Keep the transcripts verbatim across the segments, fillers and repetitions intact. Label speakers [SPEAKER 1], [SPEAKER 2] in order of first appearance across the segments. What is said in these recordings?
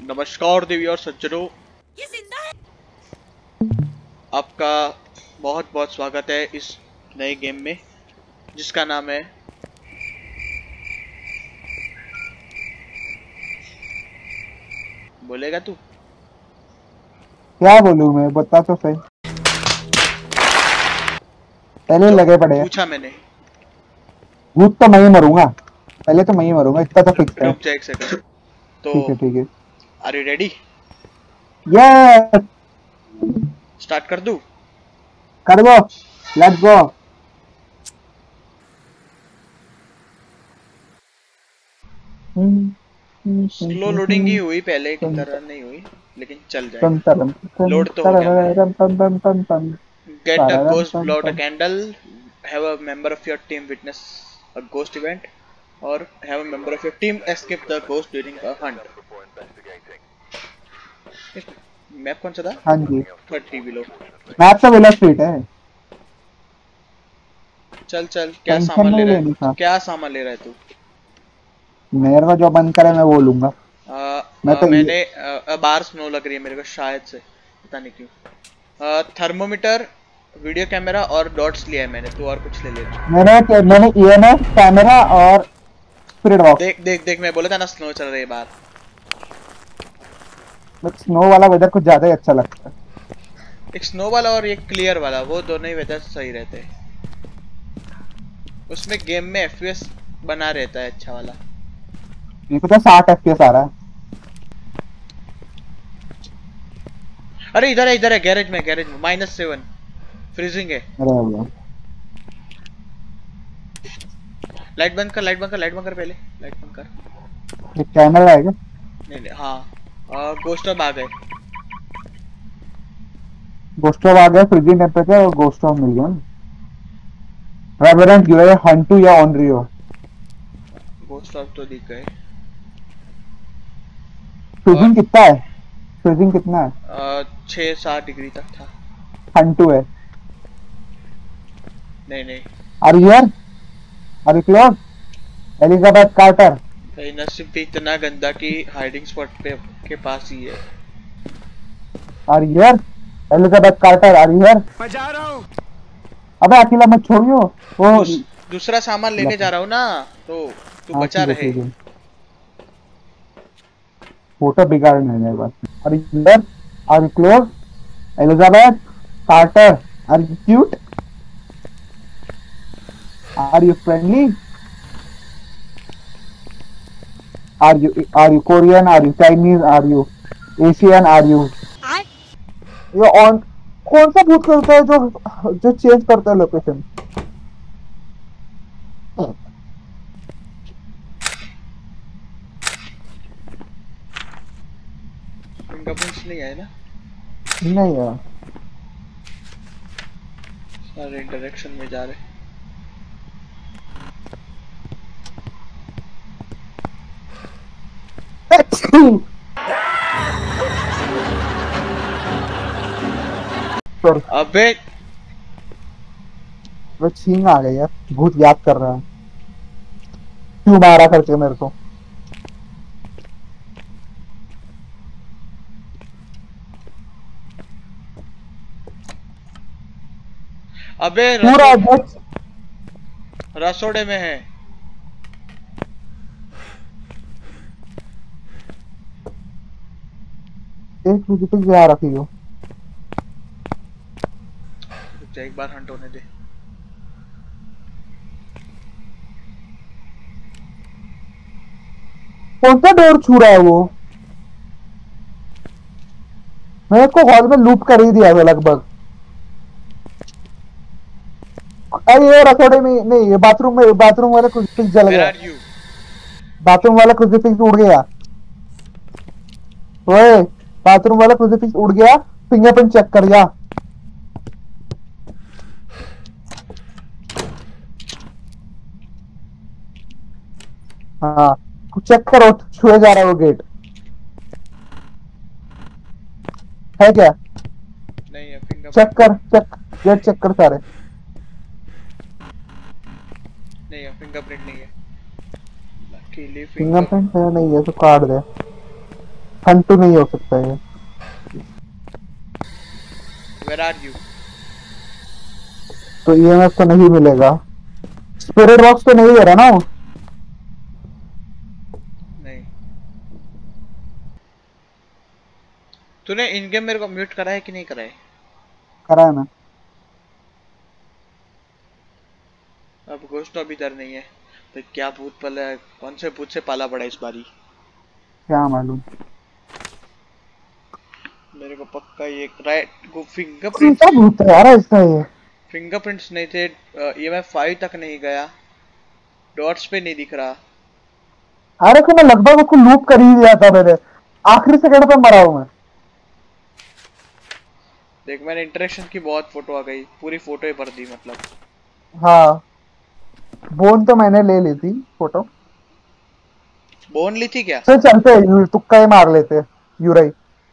[SPEAKER 1] नमस्कार देवी और सज्जनों, ये जिंदा है। आपका बहुत बहुत स्वागत है इस नए गेम में जिसका नाम है बोलेगा तू?
[SPEAKER 2] क्या बोलूं मैं, बता तो सही। पहले लगे पड़े हैं।
[SPEAKER 1] पूछा मैंने।
[SPEAKER 2] भूत तो मैं ही मरूंगा, पहले तो मैं ही मरूंगा, इतना तो फिक्स है।
[SPEAKER 1] रुक जा एक सेकंड। तो
[SPEAKER 2] ठीक है ठीक है।
[SPEAKER 1] Are you ready?
[SPEAKER 2] Yes,
[SPEAKER 1] start कर दूं?
[SPEAKER 2] कर दो, लेट्स गो।
[SPEAKER 1] स्लो लोडिंग ही हुई, पहले की तरह नहीं हुई, लेकिन चल जाएगा। लोड तो हो गया। Get a ghost, blow out a candle, have a member of your team witness a ghost event और have a member of your team escape the ghost during a hunt. Map कौन सा था?
[SPEAKER 2] हाँ जी,
[SPEAKER 1] thirty below.
[SPEAKER 2] Map तो Willow Street है।
[SPEAKER 1] चल चल, क्या सामान ले रहा है? क्या सामान ले रहा है तू?
[SPEAKER 2] मेरे को जो बंद करे मैं वो लूंगा।
[SPEAKER 1] आ,
[SPEAKER 2] मैं
[SPEAKER 1] आ,
[SPEAKER 2] तो
[SPEAKER 1] मैंने आ, बार स्नो लग रही है मेरे को शायद से, पता नहीं क्यों। थर्मोमीटर, वीडियो कैमरा और डॉट्स लिया है मैंने, तो और कुछ ले लेना।
[SPEAKER 2] मैंने मैंने ईएमएफ, कैमरा और स्पिरिट बॉक्स।
[SPEAKER 1] देख देख देख, मैं बोला था ना स्नो चल रही है बाहर।
[SPEAKER 2] बट स्नो वाला वेदर कुछ ज्यादा ही अच्छा लगता है।
[SPEAKER 1] एक स्नो वाला और एक क्लियर वाला, वो दोनों ही वेदर सही रहते हैं। उसमें गेम में एफपीएस बना रहता है अच्छा वाला।
[SPEAKER 2] मेरे को तो साठ एफपीएस आ रहा है।
[SPEAKER 1] अरे इधर है, इधर है, गैरेज में, गैरेज में माइनस सेवन फ्रीजिंग है। लाइट बंद कर, लाइट बंद कर, लाइट बंद कर, पहले लाइट बंद कर।
[SPEAKER 2] एक कैमरा आएगा?
[SPEAKER 1] नहीं नहीं, हाँ गोस्ट ऑफ आ गए।
[SPEAKER 2] गोस्ट ऑफ आ गया, फ्रीजिंग टेंपरेचर और गोस्ट ऑफ मिल गया। रेवरेंट गिव है हंटू या ऑनरियो।
[SPEAKER 1] गोस्ट ऑफ तो दिख गए।
[SPEAKER 2] फ्रीजिंग कितना है? फ्रीजिंग कितना है?
[SPEAKER 1] छह सात डिग्री तक था।
[SPEAKER 2] हंटू है।
[SPEAKER 1] नहीं नहीं।
[SPEAKER 2] Are you here? Are you close? Elizabeth Carter.
[SPEAKER 1] भाई नसीब भी इतना गंदा कि हाइडिंग स्पॉट पे के पास ही है।
[SPEAKER 2] Are you here? Elizabeth Carter, are you here?
[SPEAKER 1] मैं जा रहा हूँ।
[SPEAKER 2] अबे अकेला मत छोड़ियो। वो
[SPEAKER 1] दूस, दूसरा सामान लेने जा रहा हूँ ना, तो तू बचा रहे।
[SPEAKER 2] फोटो बिगाड़ नहीं मेरे पास। Are you here? Are you close? Elizabeth Carter, are you cute? Are you friendly? Are you are you Korean? Are you Chinese? Are you Asian? Are you? ये on कौन सा भूत करता है जो जो चेंज करता है लोकेशन?
[SPEAKER 1] फिंगरप्रिंट्स नहीं आए ना?
[SPEAKER 2] नहीं यार,
[SPEAKER 1] सारे डायरेक्शन में जा रहे। अबे
[SPEAKER 2] वो छींग आ गई यार, भूत याद कर रहा है क्यों मारा करके मेरे को।
[SPEAKER 1] अबे
[SPEAKER 2] पूरा
[SPEAKER 1] रसोड़े में है।
[SPEAKER 2] एक विजिटिंग पे आ रखी हो।
[SPEAKER 1] एक बार हंट होने दे।
[SPEAKER 2] कौन सा डोर छू रहा है वो? मैंने इसको हॉल में लूप कर ही दिया था लगभग। अरे ये रसोड़े में नहीं, ये बाथरूम में, बाथरूम वाला क्रूसीफिक्स जल गया। बाथरूम वाला क्रूसीफिक्स उड़ गया। ओए बाथरूम वाला क्रूसीफिक्स उड़ गया। फिंगरप्रिंट चेक कर जा। हाँ चेक करो, छुए जा रहा है वो गेट। है क्या?
[SPEAKER 1] नहीं है फिंगरप्रिंट।
[SPEAKER 2] चेक कर, चेक गेट चेक कर सारे।
[SPEAKER 1] नहीं है फिंगरप्रिंट, नहीं है।
[SPEAKER 2] फिंगरप्रिंट है नहीं है तो काट दे। हंट तो नहीं हो सकता ये।
[SPEAKER 1] Where are you?
[SPEAKER 2] तो ईएमएफ तो नहीं मिलेगा। स्पिरिट बॉक्स तो नहीं दे रहा ना वो?
[SPEAKER 1] नहीं। तूने इन गेम मेरे को म्यूट करा है कि नहीं करा है?
[SPEAKER 2] करा है ना।
[SPEAKER 1] अब घोस्ट तो अभी इधर नहीं है, तो क्या भूत पला है, कौन से भूत से पाला पड़ा इस बारी?
[SPEAKER 2] क्या मालूम।
[SPEAKER 1] मेरे को पक्का ये राइट को फिंगरप्रिंट
[SPEAKER 2] क्या भूत है यार इसका ये?
[SPEAKER 1] फिंगरप्रिंट्स नहीं थे, ईएमएफ फाइव तक नहीं गया, डॉट्स पे नहीं दिख रहा।
[SPEAKER 2] अरे को मैं लगभग उसको लूप कर ही दिया था मैंने, आखिरी सेकंड पे मरा हूं मैं।
[SPEAKER 1] देख मैंने इंटरेक्शन की बहुत फोटो आ गई, पूरी फोटो ही भर दी मतलब।
[SPEAKER 2] हाँ बोन तो मैंने ले ली थी फोटो।
[SPEAKER 1] बोन ली थी क्या?
[SPEAKER 2] तो चलते हैं तुक्का ही मार लेते यूराई।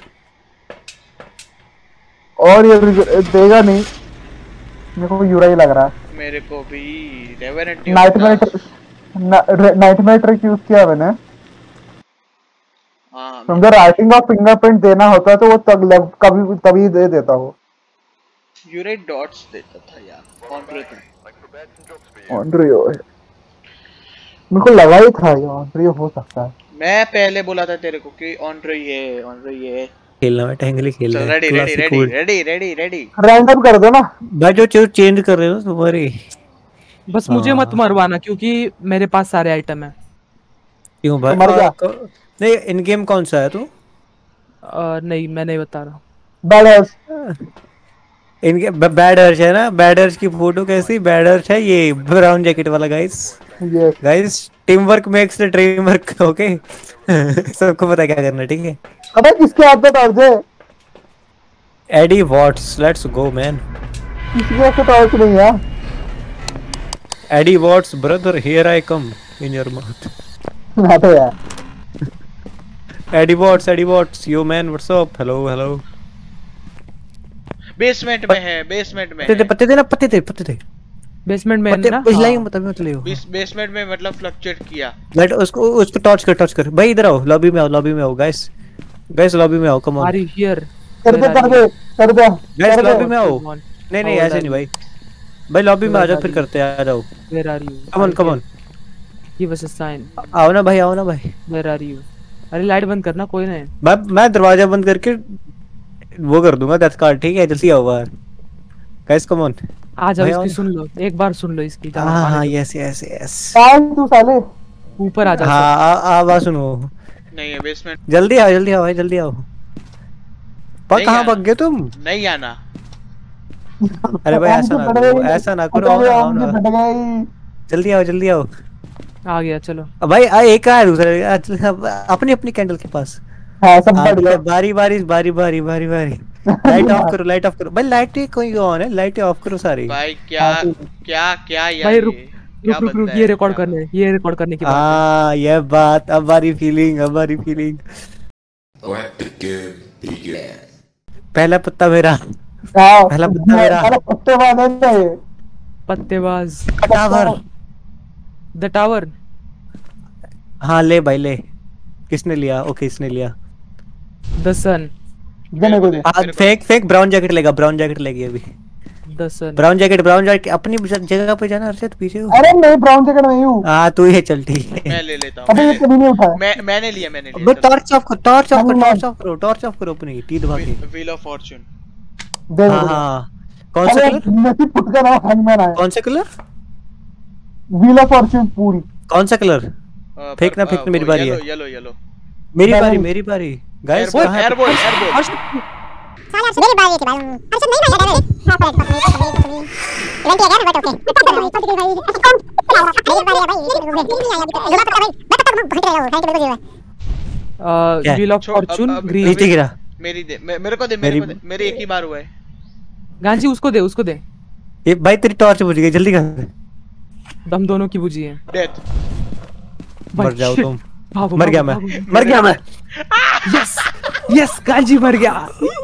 [SPEAKER 2] और ये देगा नहीं मेरे को, यूराई लग रहा है
[SPEAKER 1] मेरे को भी। Revenant
[SPEAKER 2] nightmare nightmare trick use किया मैंने।
[SPEAKER 1] हाँ
[SPEAKER 2] समझो राइटिंग ऑफ फिंगरप्रिंट देना होता तो वो तब कभी तभी दे देता वो।
[SPEAKER 1] यूराई डॉट्स देता था यार। ऑनड्रे
[SPEAKER 2] ऑनड्रे मेरे को लगा ही था ये ऑनड्रे हो सकता है।
[SPEAKER 1] मैं पहले बोला था तेरे को कि ऑनड्रे है, ऑनड्रे है।
[SPEAKER 3] खेलना है टैंगली खेलना है।
[SPEAKER 1] Ready ready ready ready ready ready
[SPEAKER 2] random कर दो ना
[SPEAKER 3] भाई, जो जो चेंज कर रहे हो तुम्हारी।
[SPEAKER 4] बस मुझे मत मरवाना क्योंकि मेरे पास सारे आइटम है।
[SPEAKER 3] क्यों भाई?
[SPEAKER 2] मर गया?
[SPEAKER 3] नहीं इन गेम कौन सा है तू?
[SPEAKER 4] नहीं मैं नहीं बता रहा।
[SPEAKER 2] बैडर्स
[SPEAKER 3] इनके बैड अर्श है ना, बैड अर्श की फोटो कैसी? बैड अर्श है ये ब्राउन जैकेट वाला guys. Guys team work makes the dream work. Okay सबको पता क्या करना, ठीक है?
[SPEAKER 2] अबे किसके हाथ में टॉर्च है?
[SPEAKER 3] Eddie Watts, let's go man.
[SPEAKER 2] किसके हाथ में टॉर्च नहीं है?
[SPEAKER 3] Eddie Watts brother, here I come in your mouth.
[SPEAKER 2] ना तो यार
[SPEAKER 3] Eddie Watts, Eddie Watts, yo man what's up, hello hello.
[SPEAKER 1] Basement में है, बेसमेंट में
[SPEAKER 3] पत्ते थे, पत्ते थे ना, पत्ते थे, पत्ते थे
[SPEAKER 4] बेसमेंट में
[SPEAKER 3] पत्ते,
[SPEAKER 4] ना।
[SPEAKER 3] पिछलाई मत मत ले।
[SPEAKER 1] इस बेसमेंट में मतलब फ्लक्चुएट किया।
[SPEAKER 3] लाइट उसको उसको टॉर्च कर, टॉर्च कर भाई। इधर आओ, लॉबी में आओ, लॉबी में आओ गाइस, गाइस लॉबी में आओ, come on.
[SPEAKER 4] Are you here?
[SPEAKER 2] कर दे कर दे कर दे
[SPEAKER 3] गाइस लॉबी में आओ। नहीं नहीं ऐसे नहीं भाई, भाई लॉबी में आ जाओ, फिर करते हैं। आ जाओ,
[SPEAKER 4] where are you?
[SPEAKER 3] Come on come on,
[SPEAKER 4] give us a sign.
[SPEAKER 3] आओ ना भाई, आओ ना भाई।
[SPEAKER 4] Where are you? अरे लाइट बंद करना, कोई नहीं।
[SPEAKER 3] मैं मैं दरवाजा बंद करके वो कर दूंगा डेथ कार्ड, ठीक है? जल्दी आओ बाहर गाइस, कम ऑन।
[SPEAKER 4] आ जाओ, इसकी सुन लो, एक बार सुन लो इसकी।
[SPEAKER 3] हां हां यस यस यस।
[SPEAKER 2] कहां तू साले?
[SPEAKER 4] ऊपर आ जा।
[SPEAKER 3] हां आवाज सुनो।
[SPEAKER 1] नहीं है बेसमेंट।
[SPEAKER 3] जल्दी आओ, जल्दी आओ भाई, जल्दी आओ। पर कहां भाग गए तुम?
[SPEAKER 1] नहीं आना।
[SPEAKER 3] अरे भाई ऐसा ना करो, ऐसा ना करो, आओ ना, जल्दी आओ, जल्दी आओ।
[SPEAKER 4] आ गया चलो।
[SPEAKER 3] अब भाई आ एक है, दूसरे अपनी अपनी कैंडल के पास।
[SPEAKER 2] हां सब बढ़ गया।
[SPEAKER 3] बारी बारी बारी बारी बारी बारी लाइट ऑफ करो, लाइट ऑफ करो भाई। लाइट ही कोई ऑन है, लाइट ऑफ करो सारी।
[SPEAKER 1] भाई क्या क्या क्या यार?
[SPEAKER 4] भाई रुक रुक रुक रुक, ये रिकॉर्ड करने, ये रिकॉर्ड करने की बात है।
[SPEAKER 3] हां ये बात, अब हमारी फीलिंग, हमारी फीलिंग। पहला पत्ता मेरा, पहला पत्ता मेरा।
[SPEAKER 2] अरे पत्तेबाज है ये,
[SPEAKER 4] पत्तेबाज।
[SPEAKER 3] Tower,
[SPEAKER 4] the tower.
[SPEAKER 3] हाँ ले भाई ले। किसने लिया? ओके इसने लिया।
[SPEAKER 4] The sun.
[SPEAKER 2] देने को दे।
[SPEAKER 3] फेक फेक ब्राउन जैकेट लेगा, ब्राउन जैकेट लेगी अभी।
[SPEAKER 4] The sun.
[SPEAKER 3] Brown jacket, brown jacket अपनी जगह पे जाना। अर्षद पीछे हो।
[SPEAKER 2] अरे मैं ब्राउन जैकेट में हूं।
[SPEAKER 3] हां तू ही चल, ठीक है
[SPEAKER 1] मैं ले लेता हूं।
[SPEAKER 2] अबे ये कभी नहीं उठा।
[SPEAKER 1] मैं मैंने लिया, मैंने लिया।
[SPEAKER 3] बट टॉर्च ऑफ करो, टॉर्च ऑफ करो, टॉर्च ऑफ करो, टॉर्च ऑफ करो अपनी टी दबा के।
[SPEAKER 1] Wheel of Fortune.
[SPEAKER 2] दे
[SPEAKER 3] हां हां कौन सा कलर?
[SPEAKER 2] नहीं फुट का ना हैंगमैन आया।
[SPEAKER 3] कौन सा कलर?
[SPEAKER 2] व्हील ऑफ फॉर्चून पूरी।
[SPEAKER 3] कौन सा कलर? फेंकना फेंकना, मेरी बारी है।
[SPEAKER 1] येलो येलो
[SPEAKER 3] मेरी बारी, मेरी बारी गाइस।
[SPEAKER 1] एयरबॉल एयरबॉल
[SPEAKER 5] साले अर्शद मेरी बारी है भाई। अर्शद नहीं भाई अरे हां पर पकड़ी पकड़ी इवेंट है बट ओके मेरी बारी है भाई।
[SPEAKER 4] A wheel of fortune green.
[SPEAKER 3] नीचे गिरा।
[SPEAKER 1] मेरी दे, मेरे को दे, मेरे को दे, मेरे एक ही बार हुआ है।
[SPEAKER 4] गांजी उसको दे, उसको दे।
[SPEAKER 3] ये भाई तेरी टॉर्च बुझ गई, जल्दी कर।
[SPEAKER 4] दम दोनों की बुझी है।
[SPEAKER 1] डेथ।
[SPEAKER 3] मर जाओ तुम।
[SPEAKER 4] भागो,
[SPEAKER 3] मर गया मैं, मर गया मैं।
[SPEAKER 4] यस यस गांजी मर गया।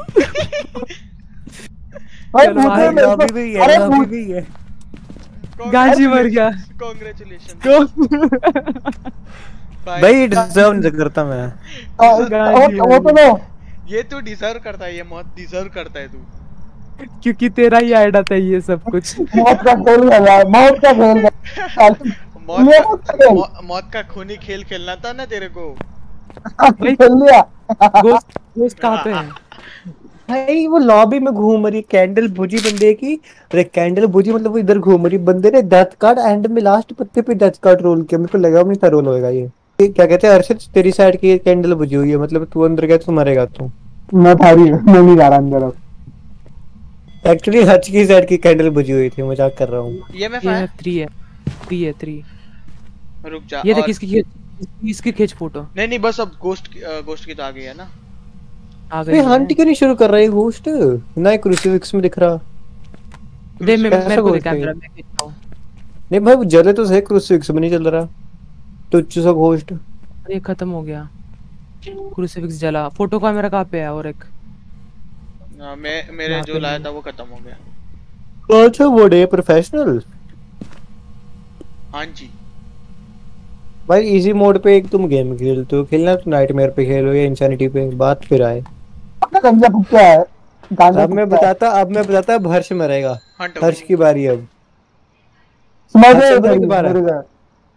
[SPEAKER 2] भाई
[SPEAKER 3] लॉबी भी है, लॉबी भी है।
[SPEAKER 4] गांजी मर गया।
[SPEAKER 1] कांग्रेचुलेशन।
[SPEAKER 3] भाई डिजर्व नहीं करता मैं।
[SPEAKER 2] वो तो लो,
[SPEAKER 1] ये तू डिजर्व करता है, ये मौत डिजर्व करता है तू,
[SPEAKER 4] क्योंकि तेरा ही आइडिया था ये सब कुछ।
[SPEAKER 2] मौत का खेल खेला, मौत का खेल खेला।
[SPEAKER 1] मौत का मौ- मौत का खूनी खेल खेलना था ना तेरे को।
[SPEAKER 2] खेल लिया।
[SPEAKER 4] गोस्ट गोस्ट कहाँ पे है?
[SPEAKER 3] भाई वो लॉबी में घूम रही कैंडल बुझी बंदे की। अरे कैंडल बुझी मतलब वो इधर घूम रही, बंदे ने डेथ कार्ड एंड में लास्ट पत्ते पे डेथ कार्ड रोल किया। मेरे को लगा नहीं था रोल होएगा ये। ये क्या कहते हैं अर्शद, तेरी साइड की कैंडल बुझी हुई है, मतलब तू अंदर गया तो मरेगा तू।
[SPEAKER 2] मैं था रही मैं नहीं जा रहा अंदर अब।
[SPEAKER 3] एक्चुअली हच की साइड की कैंडल बुझी हुई थी, मजाक कर रहा हूँ।
[SPEAKER 1] ये मैं
[SPEAKER 4] ये थ्री है, थ्री है थ्री।
[SPEAKER 1] रुक जा,
[SPEAKER 4] ये देख
[SPEAKER 1] और-
[SPEAKER 4] इसकी खींच, इसकी खींच फोटो।
[SPEAKER 1] नहीं नहीं बस अब गोस्ट गोस्ट की तो आ गई है ना।
[SPEAKER 4] आ
[SPEAKER 3] ये
[SPEAKER 4] गई
[SPEAKER 3] हंट क्यों नहीं शुरू कर रहा है घोस्ट ना? क्रूसीफिक्स में दिख रहा।
[SPEAKER 4] दे मैं
[SPEAKER 3] कैसा
[SPEAKER 4] मेरे को
[SPEAKER 3] ghost
[SPEAKER 4] दिखा
[SPEAKER 3] है?
[SPEAKER 4] मेरा, मैं खींचता हूं।
[SPEAKER 3] नहीं भाई वो जले तो सही, क्रूसीफिक्स में नहीं चल रहा तुच्छ सा घोस्ट।
[SPEAKER 4] ये खत्म हो गया, क्रूसीफिक्स जला। फोटो का मेरा कहाँ पे है? और एक
[SPEAKER 1] हाँ, मैं मेरे
[SPEAKER 4] यहाँ
[SPEAKER 1] जो
[SPEAKER 4] पे
[SPEAKER 1] लाया
[SPEAKER 4] नहीं।
[SPEAKER 1] था वो खत्म हो गया।
[SPEAKER 3] अच्छा वो डे प्रोफेशनल।
[SPEAKER 1] हाँ जी
[SPEAKER 3] भाई इजी मोड पे एक तुम गेम खेलते हो, खेलना तो नाइटमेयर पे खेलो या इंसानिटी पे, बात फिर आए।
[SPEAKER 2] अपना गंजा भुक्का है, गांजा
[SPEAKER 3] अब मैं
[SPEAKER 2] भुक्का है।
[SPEAKER 3] बताता अब मैं बताता अब हर्ष मरेगा।
[SPEAKER 1] हंट
[SPEAKER 3] हर्ष की बारी है अब।
[SPEAKER 2] समझ
[SPEAKER 3] हर्ष
[SPEAKER 2] गए
[SPEAKER 3] मरने की बारी है।
[SPEAKER 2] मेरे घर।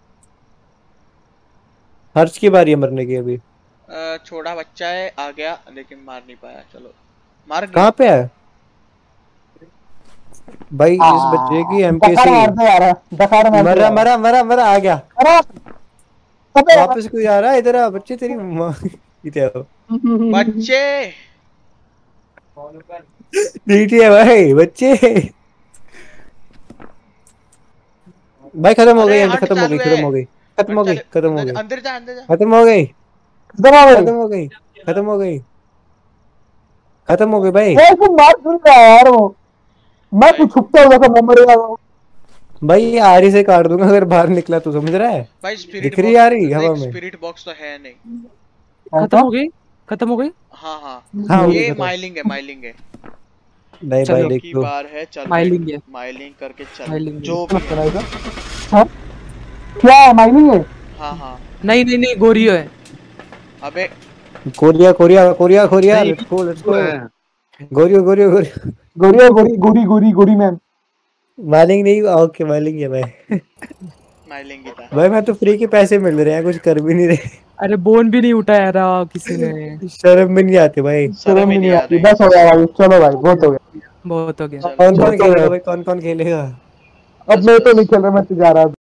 [SPEAKER 3] हर्ष की बारी है मरने की अभी।
[SPEAKER 1] अ, छोटा बच्चा है, आ गया लेकिन मार नहीं पाया। चलो मार गया।
[SPEAKER 3] कहाँ पे है भाई इस बच्चे की?
[SPEAKER 2] हाँ,
[SPEAKER 3] एमके
[SPEAKER 2] दखार
[SPEAKER 3] से
[SPEAKER 2] मारते जा रहा है, दखार मारते
[SPEAKER 3] मरा
[SPEAKER 2] जा रहा है।
[SPEAKER 3] मरा मरा मरा आ गया।
[SPEAKER 2] अरे, अबे,
[SPEAKER 3] वापस कोई आ रहा है इधर आ बच्चे, तेरी माँ इधर आओ।
[SPEAKER 1] बच्चे
[SPEAKER 3] नीचे है भाई बच्चे। भाई खत्म हो
[SPEAKER 1] अरे,
[SPEAKER 3] गई एंड,
[SPEAKER 1] हंट
[SPEAKER 3] खत्म हो गई
[SPEAKER 1] चालू है।
[SPEAKER 3] खत्म हो गई खत्म हो
[SPEAKER 1] हंट
[SPEAKER 3] गई
[SPEAKER 1] चालू-
[SPEAKER 3] खत्म हो
[SPEAKER 1] अंदर-
[SPEAKER 3] गई
[SPEAKER 1] अंदर जा अंदर जा।
[SPEAKER 3] खत्म हो गई
[SPEAKER 2] इधर आ भाई।
[SPEAKER 3] खत्म हो गई खत्म हो गई खत्म हो गई भाई।
[SPEAKER 2] वो तुम मार क्यों रहा है यार? वो मैं कुछ छुपता हुआ था, मैं मरेगा वो।
[SPEAKER 3] भाई ये आरी से काट दूंगा अगर बाहर निकला तो, समझ रहा है?
[SPEAKER 1] भाई स्पिरिट
[SPEAKER 3] दिख रही आ रही हवा में।
[SPEAKER 1] स्पिरिट बॉक्स तो है नहीं।
[SPEAKER 4] खत्म हो गई, खत्म हो गई।
[SPEAKER 1] हाँ हाँ
[SPEAKER 3] हाँ, वो
[SPEAKER 1] ये
[SPEAKER 3] खत्म।
[SPEAKER 1] माइलिंग है, माइलिंग है।
[SPEAKER 3] नहीं
[SPEAKER 4] चलो,
[SPEAKER 3] भाई देख
[SPEAKER 1] की
[SPEAKER 3] लो।
[SPEAKER 1] बार है, चल
[SPEAKER 4] माइलिंग है।
[SPEAKER 1] माइलिंग करके चल
[SPEAKER 4] माइलिंग
[SPEAKER 1] जो भी है।
[SPEAKER 2] हाँ? क्या है माइनिंग है?
[SPEAKER 1] हाँ हाँ
[SPEAKER 4] नहीं नहीं नहीं, गोरियो है।
[SPEAKER 1] अबे
[SPEAKER 3] कोरिया कोरिया कोरिया कोरिया
[SPEAKER 6] नहीं,
[SPEAKER 3] लेट्स गो लेट्स गो। गोरियो गोरियो गोरियो
[SPEAKER 2] गोरिया गोरी गोरी गोरी गोरी मैम।
[SPEAKER 3] मालिंग नहीं, ओके मालिंग है भाई।
[SPEAKER 1] माइलिंग ही था।
[SPEAKER 3] भाई मैं तो फ्री के पैसे मिल रहे हैं, कुछ कर भी नहीं रहे।
[SPEAKER 4] अरे बोन भी नहीं उठाया रहा किसी ने।
[SPEAKER 3] शर्म भी नहीं आती भाई।
[SPEAKER 2] शर्म ही नहीं आती। बस हो गया भाई, चलो भाई बहुत हो गया।
[SPEAKER 4] बहुत हो गया।
[SPEAKER 3] कौन कौन खेलेगा भाई, कौन कौन खेलेगा?
[SPEAKER 2] अब मैं तो नहीं खेल रहा, मैं तो जा रहा हूँ।